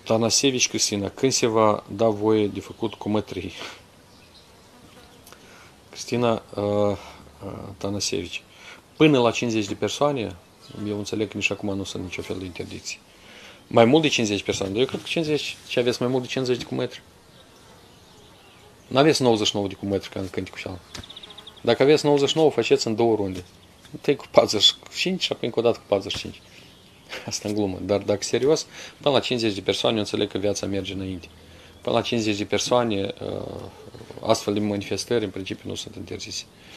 Tanasevici Cristina, când se va da voie de făcut cumătrii? Cristina Tanasevici, până la 50 de persoane, eu înțeleg că nici acum nu sunt nicio fel de interdicții. Mai mult de 50 persoane, dar eu cred că 50, ce aveți mai mult de 50 de cumetri? Nu aveți 99 de cumetri ca în Cânticușeală. Dacă aveți 99, faceți în 2 runde. Întâi cu 45 și apoi încă o dată cu 45. Asta în glumă. Dar dacă serios, până la 50 de persoane, eu înțeleg că viața merge înainte. Până la 50 de persoane, astfel de manifestări, în principiu, nu sunt interzise.